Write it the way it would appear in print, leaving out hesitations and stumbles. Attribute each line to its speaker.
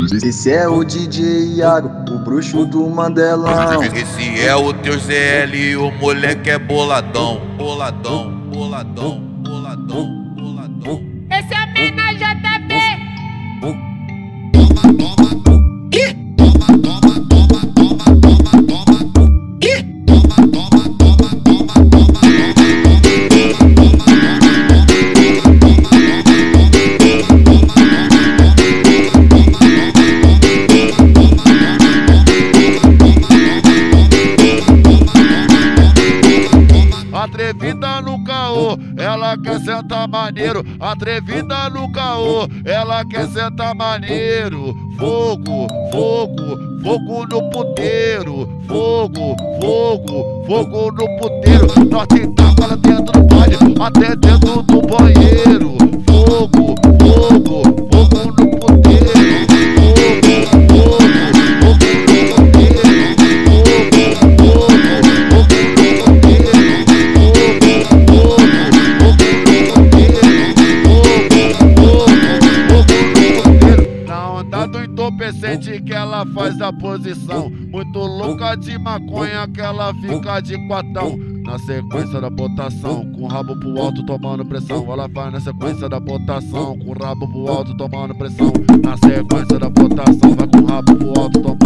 Speaker 1: Esse é o DJ Iago, o bruxo do Mandelão.
Speaker 2: Esse é o teu ZL, o moleque é boladão. Boladão, boladão, boladão, boladão.
Speaker 3: Esse é a mina JB.
Speaker 4: Atrevida no caô, ela quer sentar maneiro. Atrevida no caô, ela quer sentar maneiro. Fogo, fogo, fogo no puteiro. Fogo, fogo, fogo no puteiro. Nós tentamos ela dentro do baile, até dentro do banheiro. Fogo, fogo, fogo no puteiro. Fogo, fogo, fogo no entorpecente que ela faz a posição, muito louca de maconha que ela fica de quatão. Na sequência da botação, com o rabo pro alto tomando pressão. Ela vai na sequência da botação, com o rabo pro alto tomando pressão. Na sequência da botação, vai com o rabo pro alto tomando